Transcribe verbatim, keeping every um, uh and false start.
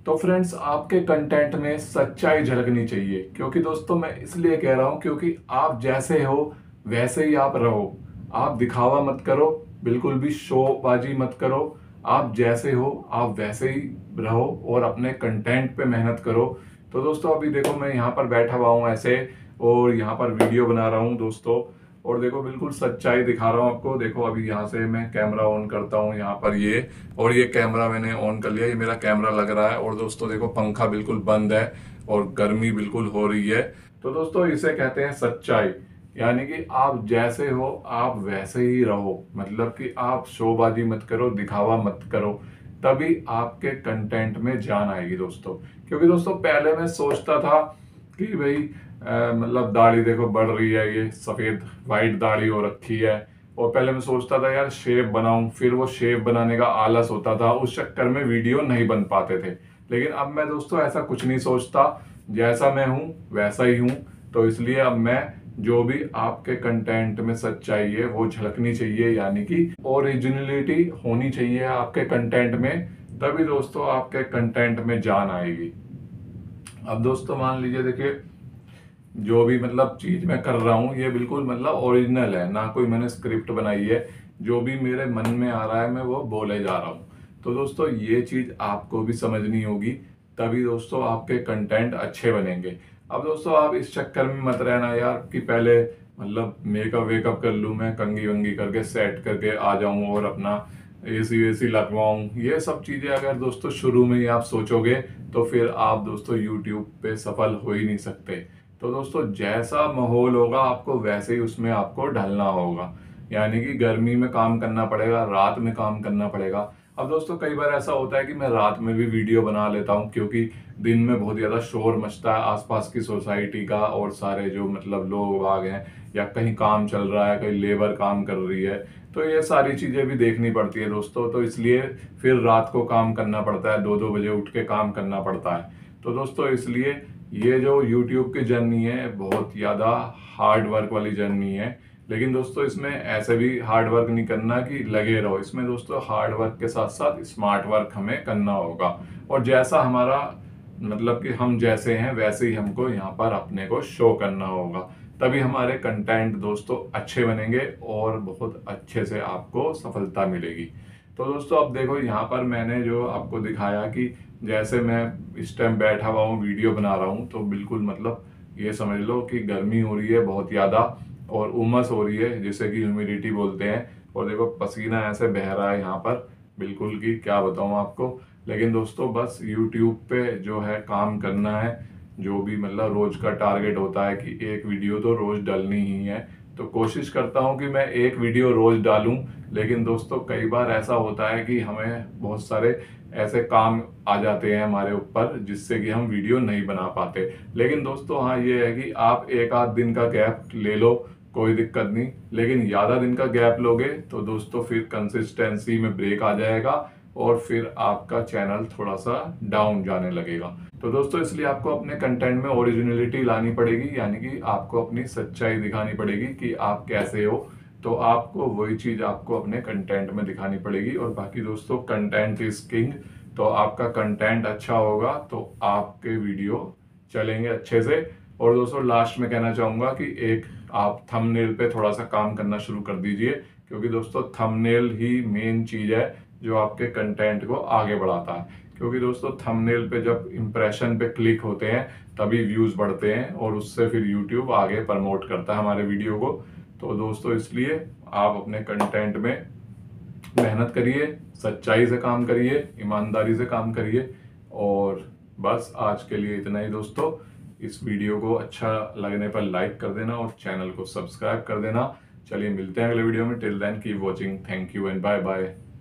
तो फ्रेंड्स, आपके कंटेंट में सच्चाई झलकनी चाहिए, क्योंकि दोस्तों मैं इसलिए कह रहा हूं क्योंकि आप जैसे हो वैसे ही आप रहो। आप दिखावा मत करो, बिल्कुल भी शोबाजी मत करो। आप जैसे हो आप वैसे ही रहो और अपने कंटेंट पे मेहनत करो। तो दोस्तों अभी देखो, मैं यहाँ पर बैठा हुआ हूँ ऐसे और यहाँ पर वीडियो बना रहा हूँ दोस्तों। और देखो, बिल्कुल सच्चाई दिखा रहा हूँ आपको। देखो अभी यहाँ से मैं कैमरा ऑन करता हूँ यहाँ पर ये, और ये कैमरा मैंने ऑन कर लिया, ये मेरा कैमरा लग रहा है। और दोस्तों देखो, पंखा बिल्कुल बंद है और गर्मी बिल्कुल हो रही है। तो दोस्तों इसे कहते हैं सच्चाई, यानी कि आप जैसे हो आप वैसे ही रहो। मतलब कि आप शोबाजी मत करो, दिखावा मत करो, तभी आपके कंटेंट में जान आएगी दोस्तों। क्योंकि दोस्तों पहले मैं सोचता था कि भाई अ, मतलब दाढ़ी देखो बढ़ रही है, ये सफेद वाइट दाढ़ी हो रखी है। और पहले मैं सोचता था यार शेव बनाऊं, फिर वो शेव बनाने का आलस होता था, उस चक्कर में वीडियो नहीं बन पाते थे। लेकिन अब मैं दोस्तों ऐसा कुछ नहीं सोचता, जैसा मैं हूं वैसा ही हूं। तो इसलिए अब मैं जो भी आपके कंटेंट में सच्चाई है वो झलकनी चाहिए, यानी कि ओरिजिनलिटी होनी चाहिए आपके कंटेंट में, तभी दोस्तों आपके कंटेंट में जान आएगी। अब दोस्तों मान लीजिए, देखिए जो भी मतलब चीज मैं कर रहा हूँ ये बिल्कुल मतलब ओरिजिनल है, ना कोई मैंने स्क्रिप्ट बनाई है। जो भी मेरे मन में आ रहा है मैं वो बोले जा रहा हूँ। तो दोस्तों ये चीज आपको भी समझनी होगी, तभी दोस्तों आपके कंटेंट अच्छे बनेंगे। अब दोस्तों आप इस चक्कर में मत रहना यार कि पहले मतलब मेकअप वेकअप कर लूँ, मैं कंगी वंगी करके सेट करके आ जाऊं और अपना एसी वेसी लगवाऊं। ये सब चीजें अगर दोस्तों शुरू में ही आप सोचोगे तो फिर आप दोस्तों यूट्यूब पे सफल हो ही नहीं सकते। तो दोस्तों जैसा माहौल होगा आपको वैसे ही उसमें आपको ढलना होगा, यानी कि गर्मी में काम करना पड़ेगा, रात में काम करना पड़ेगा। अब दोस्तों कई बार ऐसा होता है कि मैं रात में भी वीडियो बना लेता हूँ, क्योंकि दिन में बहुत ज्यादा शोर मचता है आसपास की सोसाइटी का, और सारे जो मतलब लोग बाग हैं, या कहीं काम चल रहा है, कहीं लेबर काम कर रही है, तो ये सारी चीजें भी देखनी पड़ती है दोस्तों। तो इसलिए फिर रात को काम करना पड़ता है, दो दो बजे उठ के काम करना पड़ता है। तो दोस्तों इसलिए ये जो YouTube की जर्नी है बहुत ज्यादा हार्ड वर्क वाली जर्नी है। लेकिन दोस्तों इसमें ऐसे भी हार्ड वर्क नहीं करना कि लगे रहो, इसमें दोस्तों हार्ड वर्क के साथ साथ स्मार्ट वर्क हमें करना होगा। और जैसा हमारा मतलब कि हम जैसे हैं वैसे ही हमको यहाँ पर अपने को शो करना होगा, तभी हमारे कंटेंट दोस्तों अच्छे बनेंगे और बहुत अच्छे से आपको सफलता मिलेगी। तो दोस्तों अब देखो, यहाँ पर मैंने जो आपको दिखाया कि जैसे मैं इस टाइम बैठा हुआ हूँ वीडियो बना रहा हूँ, तो बिल्कुल मतलब ये समझ लो कि गर्मी हो रही है बहुत ज़्यादा और उमस हो रही है, जिसे कि ह्यूमिडिटी बोलते हैं। और देखो पसीना ऐसे बह रहा है यहाँ पर, बिल्कुल कि क्या बताऊँ आपको। लेकिन दोस्तों बस यूट्यूब पे जो है काम करना है, जो भी मतलब रोज का टारगेट होता है कि एक वीडियो तो रोज डालनी ही है। तो कोशिश करता हूँ कि मैं एक वीडियो रोज डालूं। लेकिन दोस्तों कई बार ऐसा होता है कि हमें बहुत सारे ऐसे काम आ जाते हैं हमारे ऊपर, जिससे कि हम वीडियो नहीं बना पाते। लेकिन दोस्तों हाँ ये है कि आप एक आध दिन का गैप ले लो, कोई दिक्कत नहीं। लेकिन ज्यादा दिन का गैप लोगे तो दोस्तों फिर कंसिस्टेंसी में ब्रेक आ जाएगा और फिर आपका चैनल थोड़ा सा डाउन जाने लगेगा। तो दोस्तों इसलिए आपको अपने कंटेंट में ओरिजिनलिटी लानी पड़ेगी, यानी कि आपको अपनी सच्चाई दिखानी पड़ेगी कि आप कैसे हो। तो आपको वही चीज आपको अपने कंटेंट में दिखानी पड़ेगी। और बाकी दोस्तों कंटेंट इज किंग, तो आपका कंटेंट अच्छा होगा तो आपके वीडियो चलेंगे अच्छे से। और दोस्तों लास्ट में कहना चाहूंगा कि एक आप थंबनेल पे थोड़ा सा काम करना शुरू कर दीजिए, क्योंकि दोस्तों थंबनेल ही मेन चीज है जो आपके कंटेंट को आगे बढ़ाता है। क्योंकि दोस्तों थंबनेल पे जब इंप्रेशन पे क्लिक होते हैं तभी व्यूज बढ़ते हैं, और उससे फिर यूट्यूब आगे प्रमोट करता है हमारे वीडियो को। तो दोस्तों इसलिए आप अपने कंटेंट में मेहनत करिए, सच्चाई से काम करिए, ईमानदारी से काम करिए। और बस आज के लिए इतना ही दोस्तों। इस वीडियो को अच्छा लगने पर लाइक कर देना और चैनल को सब्सक्राइब कर देना। चलिए मिलते हैं अगले वीडियो में। Till then keep watching, thank you and bye bye.